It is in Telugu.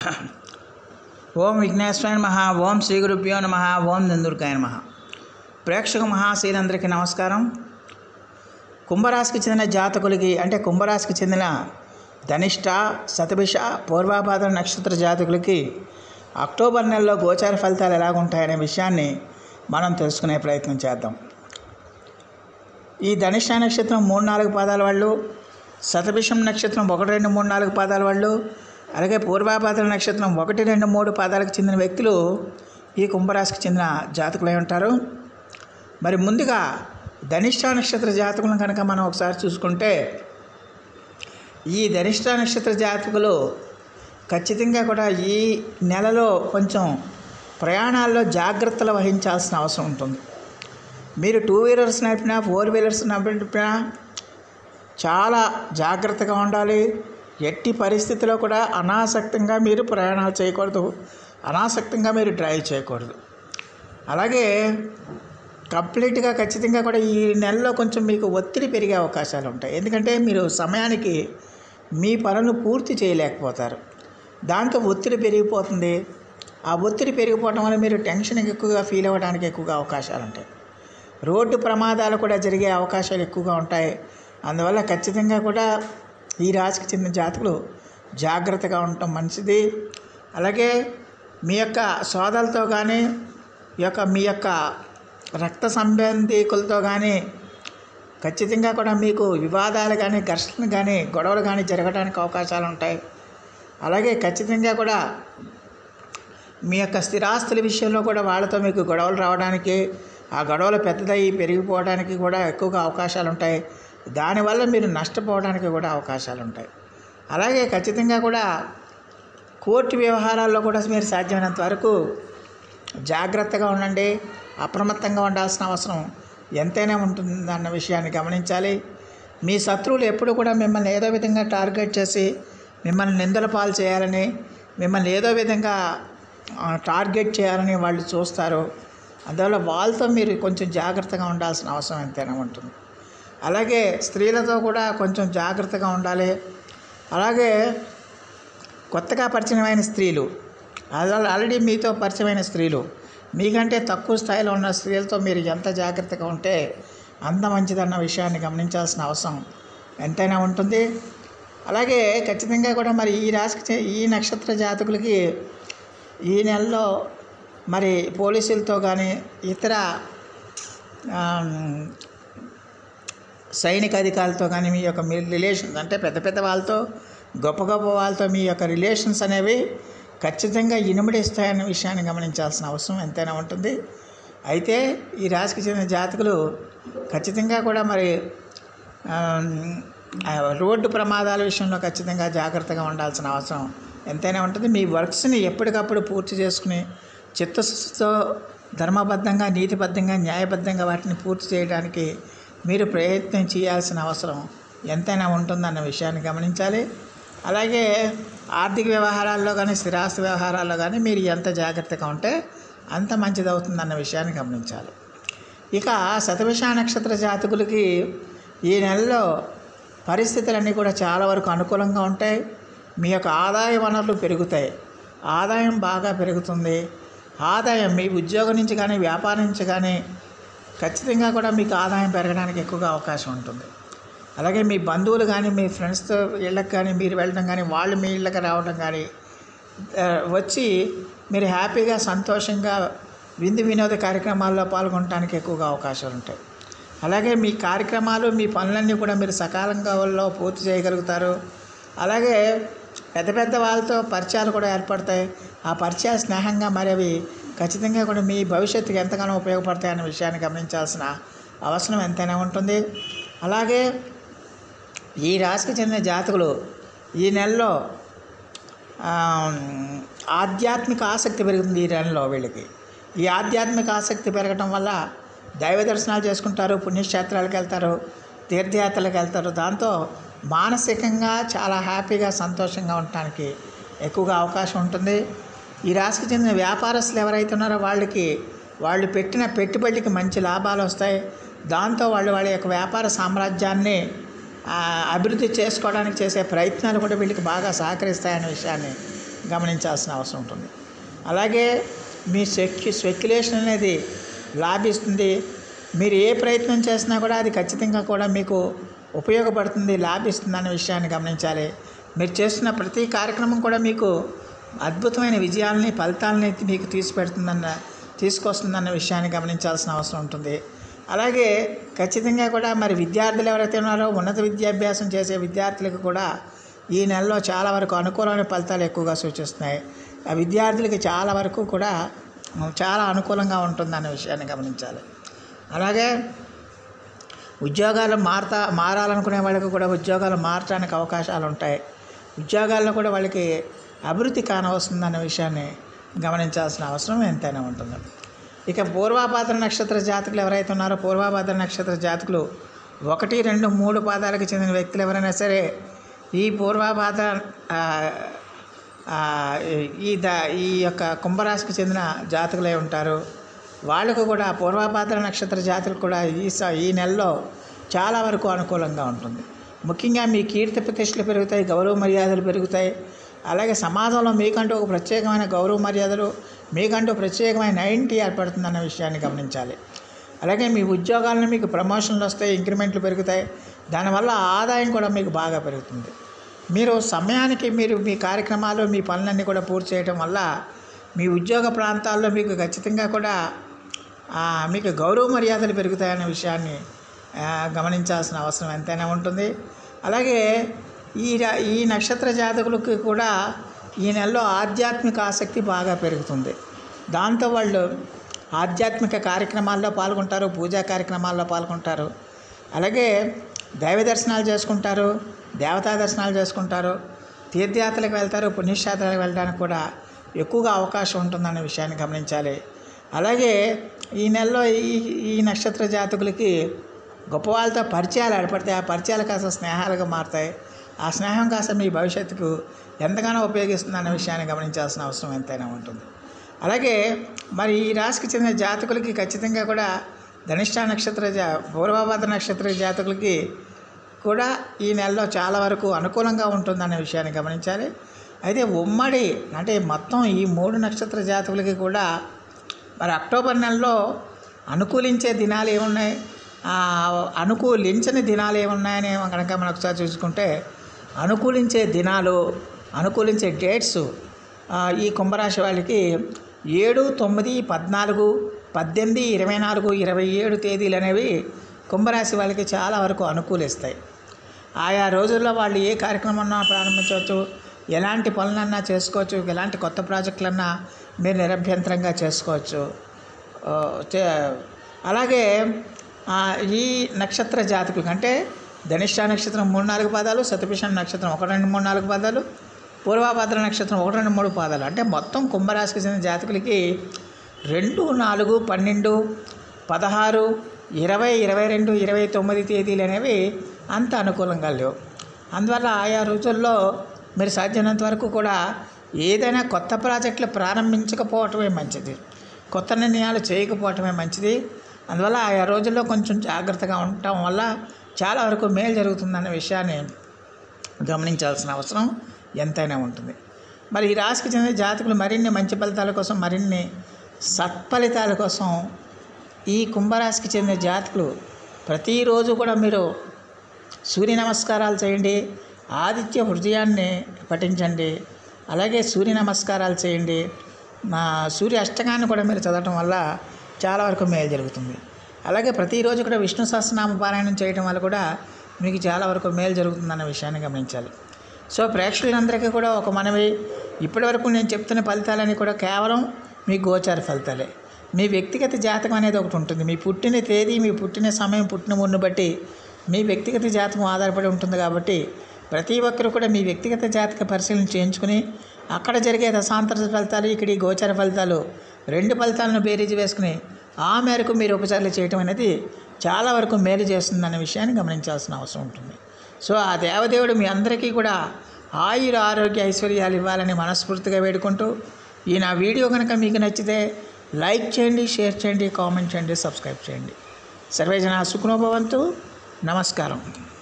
ఓం విఘ్నేశ్వరాయ నమః. ఓం శ్రీ గురుభ్యో నమః. ఓం నందుర్గాయ నమః. ప్రేక్షక మహాశీలందరికీ నమస్కారం. కుంభరాశికి చెందిన జాతకులకి అంటే కుంభరాశికి చెందిన ధనిష్ట, శతభిష, పూర్వాభాద్ర నక్షత్ర జాతకులకి అక్టోబర్ నెలలో గోచార ఫలితాలు ఎలాగుంటాయనే విషయాన్ని మనం తెలుసుకునే ప్రయత్నం చేద్దాం. ఈ ధనిష్ట నక్షత్రం 3-4 పాదాల వాళ్ళు, శతభిషం నక్షత్రం 1, 2, 3, 4 పాదాల వాళ్ళు, అలాగే పూర్వాభాద్ర నక్షత్రం 1, 2, 3 పాదాలకు చెందిన వ్యక్తులు ఈ కుంభరాశికి చెందిన జాతకులై ఉంటారు. మరి ముందుగా ధనిష్ట నక్షత్ర జాతకులను కనుక మనం ఒకసారి చూసుకుంటే, ఈ ధనిష్ట నక్షత్ర జాతకులు ఖచ్చితంగా కూడా ఈ నెలలో కొంచెం ప్రయాణాల్లో జాగ్రత్తలు వహించాల్సిన అవసరం ఉంటుంది. మీరు 2 వీలర్స్ నడిపినా 4 వీలర్స్ నడిపినా చాలా జాగ్రత్తగా ఉండాలి. ఎట్టి పరిస్థితిలో కూడా అనాసక్తంగా మీరు ప్రయాణాలు చేయకూడదు, అనాసక్తంగా మీరు డ్రైవ్ చేయకూడదు. అలాగే కంప్లీట్గా ఖచ్చితంగా కూడా ఈ నెలలో కొంచెం మీకు ఒత్తిడి పెరిగే అవకాశాలు ఉంటాయి. ఎందుకంటే మీరు సమయానికి మీ పనులు పూర్తి చేయలేకపోతారు. దాంతో ఒత్తిడి పెరిగిపోతుంది. ఆ ఒత్తిడి పెరిగిపోవడం వల్ల మీరు టెన్షన్ ఎక్కువగా ఫీల్ అవ్వడానికి ఎక్కువగా అవకాశాలు ఉంటాయి. రోడ్డు ప్రమాదాలు కూడా జరిగే అవకాశాలు ఎక్కువగా ఉంటాయి. అందువల్ల ఖచ్చితంగా కూడా ఈ రాశికి చెందిన జాతకులు జాగ్రత్తగా ఉండటం మంచిది. అలాగే మీ యొక్క సోదరులతో కానీ మీ యొక్క రక్త సంబంధికులతో కానీ ఖచ్చితంగా కూడా మీకు వివాదాలు కానీ, ఘర్షణలు కానీ, గొడవలు కానీ జరగడానికి అవకాశాలు ఉంటాయి. అలాగే ఖచ్చితంగా కూడా మీ యొక్క స్థిరాస్తుల విషయంలో కూడా వాళ్ళతో మీకు గొడవలు రావడానికి, ఆ గొడవలు పెద్దదయ్యి పెరిగిపోవడానికి కూడా ఎక్కువగా అవకాశాలు ఉంటాయి. దానివల్ల మీరు నష్టపోవడానికి కూడా అవకాశాలు ఉంటాయి. అలాగే ఖచ్చితంగా కూడా కోర్టు వ్యవహారాల్లో కూడా మీరు సాధ్యమైనంత వరకు జాగ్రత్తగా ఉండండి. అప్రమత్తంగా ఉండాల్సిన అవసరం ఎంతైనా ఉంటుందన్న విషయాన్ని గమనించాలి. మీ శత్రువులు ఎప్పుడు కూడా మిమ్మల్ని ఏదో విధంగా టార్గెట్ చేసి మిమ్మల్ని నిందల పాలు చేయాలని, మిమ్మల్ని ఏదో విధంగా టార్గెట్ చేయాలని వాళ్ళు చూస్తారు. అందువల్ల వాళ్ళతో మీరు కొంచెం జాగ్రత్తగా ఉండాల్సిన అవసరం ఎంతైనా ఉంటుంది. అలాగే స్త్రీలతో కూడా కొంచెం జాగ్రత్తగా ఉండాలి. అలాగే కొత్తగా పరిచయమైన స్త్రీలు, ఆల్రెడీ మీతో పరిచయమైన స్త్రీలు, మీకంటే తక్కువ స్థాయిలో ఉన్న స్త్రీలతో మీరు ఎంత జాగ్రత్తగా ఉంటే అంత మంచిదన్న విషయాన్ని గమనించాల్సిన అవసరం ఎంతైనా ఉంటుంది. అలాగే ఖచ్చితంగా కూడా మరి ఈ రాశికి ఈ నక్షత్ర జాతకులకి ఈ నెలలో మరి పోలీసులతో కానీ, ఇతర సైనిక అధికారులతో కానీ మీ యొక్క రిలేషన్స్ అంటే పెద్ద పెద్ద వాళ్ళతో, గొప్ప గొప్ప వాళ్ళతో మీ యొక్క రిలేషన్స్ అనేవి ఖచ్చితంగా ఇనుమడిస్తాయన్న విషయాన్ని గమనించాల్సిన అవసరం ఎంతైనా ఉంటుంది. అయితే ఈ రాశికి చెందిన జాతకులు ఖచ్చితంగా కూడా మరి రోడ్డు ప్రమాదాల విషయంలో ఖచ్చితంగా జాగ్రత్తగా ఉండాల్సిన అవసరం ఎంతైనా ఉంటుంది. మీ వర్క్స్ని ఎప్పటికప్పుడు పూర్తి చేసుకుని చిత్తశుద్ధితో ధర్మబద్ధంగా, నీతిబద్ధంగా, న్యాయబద్ధంగా వాటిని పూర్తి చేయడానికి మీరు ప్రయత్నం చేయాల్సిన అవసరం ఎంతైనా ఉంటుందన్న విషయాన్ని గమనించాలి. అలాగే ఆర్థిక వ్యవహారాల్లో కానీ, స్థిరాస్తి వ్యవహారాల్లో కానీ మీరు ఎంత జాగ్రత్తగా ఉంటే అంత మంచిదవుతుందన్న విషయాన్ని గమనించాలి. ఇక శతభిష నక్షత్ర జాతకులకి ఈ నెలలో పరిస్థితులన్నీ కూడా చాలా వరకు అనుకూలంగా ఉంటాయి. మీ యొక్క ఆదాయ వనరులు పెరుగుతాయి. ఆదాయం బాగా పెరుగుతుంది. ఆదాయం మీ ఉద్యోగం నుంచి కానీ, వ్యాపారం నుంచి కానీ ఖచ్చితంగా కూడా మీకు ఆదాయం పెరగడానికి ఎక్కువగా అవకాశం ఉంటుంది. అలాగే మీ బంధువులు కానీ, మీ ఫ్రెండ్స్తో ఇళ్ళకి కానీ మీరు వెళ్ళడం కానీ, వాళ్ళు మీ ఇళ్ళకి రావడం కానీ వచ్చి మీరు హ్యాపీగా, సంతోషంగా విందు వినోద కార్యక్రమాల్లో పాల్గొనడానికి ఎక్కువగా అవకాశాలు ఉంటాయి. అలాగే మీ కార్యక్రమాలు, మీ పనులన్నీ కూడా మీరు సకాలంలో పూర్తి చేయగలుగుతారు. అలాగే పెద్ద పెద్ద వాళ్ళతో పరిచయాలు కూడా ఏర్పడతాయి. ఆ పరిచయాలు స్నేహంగా మరేవి ఖచ్చితంగా కూడా మీ భవిష్యత్తుకి ఎంతగానో ఉపయోగపడతాయన్న విషయాన్ని గమనించాల్సిన అవసరం ఎంతైనా ఉంటుంది. అలాగే ఈ రాశికి చెందిన జాతకులు ఈ నెలలో ఆధ్యాత్మిక ఆసక్తి పెరుగుతుంది. ఈ నెలలో వీళ్ళకి ఈ ఆధ్యాత్మిక ఆసక్తి పెరగటం వల్ల దైవ దర్శనాలు చేసుకుంటారు, పుణ్యక్షేత్రాలకు వెళ్తారు, తీర్థయాత్రలకు వెళ్తారు. దాంతో మానసికంగా చాలా హ్యాపీగా, సంతోషంగా ఉండటానికి ఎక్కువగా అవకాశం ఉంటుంది. ఈ రాశికి చెందిన వ్యాపారస్తులు ఎవరైతే ఉన్నారో వాళ్ళు పెట్టిన పెట్టుబడికి మంచి లాభాలు వస్తాయి. దాంతో వాళ్ళ యొక్క వ్యాపార సామ్రాజ్యాన్ని అభివృద్ధి చేసుకోవడానికి చేసే ప్రయత్నాలు కూడా వీళ్ళకి బాగా సహకరిస్తాయనే విషయాన్ని గమనించాల్సిన అవసరం ఉంటుంది. అలాగే మీ స్పెక్యులేషన్ అనేది లాభిస్తుంది. మీరు ఏ ప్రయత్నం చేసినా కూడా అది ఖచ్చితంగా కూడా మీకు ఉపయోగపడుతుంది, లాభిస్తుంది అనే విషయాన్ని గమనించాలి. మీరు చేస్తున్న ప్రతి కార్యక్రమం కూడా మీకు అద్భుతమైన విజయాలని, ఫలితాలని మీకు తీసుకొస్తుందన్న విషయాన్ని గమనించాల్సిన అవసరం ఉంటుంది. అలాగే ఖచ్చితంగా కూడా మరి విద్యార్థులు ఎవరైతే ఉన్నారో ఉన్నత విద్యాభ్యాసం చేసే విద్యార్థులకు కూడా ఈ నెలలో చాలా వరకు అనుకూలమైన ఫలితాలు ఎక్కువగా సూచిస్తున్నాయి. ఆ విద్యార్థులకి చాలా వరకు కూడా చాలా అనుకూలంగా ఉంటుందన్న విషయాన్ని గమనించాలి. అలాగే ఉద్యోగాలు మారాలనుకునే వాళ్ళకి కూడా ఉద్యోగాలు మారడానికి అవకాశాలు ఉంటాయి. ఉద్యోగాల్లో కూడా వాళ్ళకి అభివృద్ధి కానవస్తుందన్న విషయాన్ని గమనించాల్సిన అవసరం ఎంతైనా ఉంటుంది. ఇక పూర్వాభాద్ర నక్షత్ర జాతకులు ఎవరైతే ఉన్నారో పూర్వాభాద్ర నక్షత్ర జాతకులు 1, 2, 3 పాదాలకు చెందిన వ్యక్తులు ఎవరైనా సరే ఈ పూర్వాభాద్ర ఈ యొక్క కుంభరాశికి చెందిన జాతకులై ఉంటారు. వాళ్ళకు కూడా పూర్వాభాద్ర నక్షత్ర జాతకులు కూడా ఈ నెలలో చాలా వరకు అనుకూలంగా ఉంటుంది. ముఖ్యంగా మీ కీర్తి ప్రతిష్టలు పెరుగుతాయి, గౌరవ మర్యాదలు పెరుగుతాయి. అలాగే సమాజంలో మీకంటూ ఒక ప్రత్యేకమైన గౌరవ మర్యాదలు, మీకంటూ ప్రత్యేకమైన ఐడెంటిటీ ఏర్పడుతుందన్న విషయాన్ని గమనించాలి. అలాగే మీ ఉద్యోగాలను మీకు ప్రమోషన్లు వస్తాయి, ఇంక్రిమెంట్లు పెరుగుతాయి. దానివల్ల ఆదాయం కూడా మీకు బాగా పెరుగుతుంది. మీరు సమయానికి మీ కార్యక్రమాలు, మీ పనులన్నీ కూడా పూర్తి చేయడం వల్ల మీ ఉద్యోగ ప్రాంతాల్లో మీకు ఖచ్చితంగా కూడా మీకు గౌరవ మర్యాదలు పెరుగుతాయనే విషయాన్ని గమనించాల్సిన అవసరం ఎంతైనా ఉంటుంది. అలాగే ఈ నక్షత్ర జాతకులకి కూడా ఈ నెలలో ఆధ్యాత్మిక ఆసక్తి బాగా పెరుగుతుంది. దాంతో వాళ్ళు ఆధ్యాత్మిక కార్యక్రమాల్లో పాల్గొంటారు, పూజా కార్యక్రమాల్లో పాల్గొంటారు. అలాగే దైవ దర్శనాలు చేసుకుంటారు, దేవతా దర్శనాలు చేసుకుంటారు, తీర్థయాత్రలకు వెళ్తారు, పుణ్యక్షేత్రాలకు వెళ్ళడానికి కూడా ఎక్కువగా అవకాశం ఉంటుందనే విషయాన్ని గమనించాలి. అలాగే ఈ నెలలో ఈ నక్షత్ర జాతకులకి గొప్ప వాళ్ళతో పరిచయాలు ఏర్పడతాయి. ఆ పరిచయాలు కాస్త స్నేహాలుగా మారుతాయి. ఆ స్నేహం కాస్త మీ భవిష్యత్తుకు ఎంతగానో ఉపయోగిస్తుందన్న విషయాన్ని గమనించాల్సిన అవసరం ఎంతైనా ఉంటుంది. అలాగే మరి ఈ రాశికి చెందిన జాతకులకి ఖచ్చితంగా కూడా ధనిష్ట నక్షత్ర పూర్వభాద్ర నక్షత్ర జాతకులకి కూడా ఈ నెలలో చాలా వరకు అనుకూలంగా ఉంటుందన్న విషయాన్ని గమనించాలి. అయితే ఉమ్మడి అంటే మొత్తం ఈ 3 నక్షత్ర జాతకులకి కూడా మరి అక్టోబర్ నెలలో అనుకూలించే దినాలు ఏమున్నాయి, అనుకూలించని దినాలు ఏమున్నాయని కనుక మనం ఒకసారి చూసుకుంటే అనుకూలించే దినాలు, అనుకూలించే డేట్స్ ఈ కుంభరాశి వాళ్ళకి 7, 9, 14, 18, 24, 27 తేదీలు అనేవి కుంభరాశి వాళ్ళకి చాలా వరకు అనుకూలిస్తాయి. ఆయా రోజుల్లో వాళ్ళు ఏ కార్యక్రమన్నా ప్రారంభించవచ్చు, ఎలాంటి పనులన్నా చేసుకోవచ్చు, ఎలాంటి కొత్త ప్రాజెక్టులన్నా మీరు నిరభ్యంతరంగా చేసుకోవచ్చు. అలాగే ఈ నక్షత్ర జాతకులు అంటే ధనిష్ట నక్షత్రం 3, 4 పాదాలు, శతభిషం నక్షత్రం 1, 2, 3, 4 పాదాలు, పూర్వభాద్ర నక్షత్రం 1, 2, 3 పాదాలు అంటే మొత్తం కుంభరాశికి చెందిన జాతకులకి 2, 4, 12, 16, 20, 22, 29 తేదీలు అనేవి అంత అనుకూలంగా లేవు. అందువల్ల ఆయా రోజుల్లో మీరు సాధ్యమైనంత వరకు కూడా ఏదైనా కొత్త ప్రాజెక్టులు ప్రారంభించకపోవటమే మంచిది, కొత్త నిర్ణయాలు చేయకపోవటమే మంచిది. అందువల్ల ఆయా రోజుల్లో కొంచెం జాగ్రత్తగా ఉండటం వల్ల చాలా వరకు మేలు జరుగుతుందనే విషయాన్ని గమనించాల్సిన అవసరం ఎంతైనా ఉంటుంది. మరి ఈ రాశికి చెందిన జాతకులు మరిన్ని మంచి ఫలితాల కోసం, మరిన్ని సత్ఫలితాల కోసం ఈ కుంభరాశికి చెందిన జాతకులు ప్రతిరోజు కూడా మీరు సూర్య నమస్కారాలు చేయండి, ఆదిత్య హృదయాన్ని పఠించండి, అలాగే సూర్య నమస్కారాలు చేయండి, సూర్య అష్టకాన్ని కూడా మీరు చదవటం వల్ల చాలా వరకు మేలు జరుగుతుంది. అలాగే ప్రతిరోజు కూడా విష్ణు సహస్రనామ పారాయణం చేయడం వల్ల కూడా మీకు చాలా వరకు మేలు జరుగుతుందన్న విషయాన్ని గమనించాలి. సో ప్రేక్షకులందరికీ కూడా ఒక మనవి, ఇప్పటివరకు నేను చెప్తున్న ఫలితాలన్నీ కూడా కేవలం మీ గోచార ఫలితాలే. మీ వ్యక్తిగత జాతకం అనేది ఒకటి ఉంటుంది. మీ పుట్టిన తేదీ, మీ పుట్టిన సమయం, పుట్టిన ఊరిని బట్టి మీ వ్యక్తిగత జాతకం ఆధారపడి ఉంటుంది. కాబట్టి ప్రతి ఒక్కరు కూడా మీ వ్యక్తిగత జాతక పరిశీలన చేయించుకుని అక్కడ జరిగే దశాంతర ఫలితాలు, ఇక్కడ ఈ గోచార ఫలితాలు 2 ఫలితాలను బేరీజు వేసుకుని ఆ మేరకు మీరు ఉపచారాలు చేయటం అనేది చాలా వరకు మేలు చేస్తుందనే విషయాన్ని గమనించాల్సిన అవసరం ఉంటుంది. సో ఆ దేవదేవుడు మీ అందరికీ కూడా ఆయుర ఆరోగ్య ఐశ్వర్యాలు ఇవ్వాలని మనస్ఫూర్తిగా వేడుకుంటూ ఈ నా వీడియో కనుక మీకు నచ్చితే లైక్ చేయండి, షేర్ చేయండి, కామెంట్ చేయండి, సబ్స్క్రైబ్ చేయండి. సర్వే జనా సుఖినో భవంతు. నమస్కారం.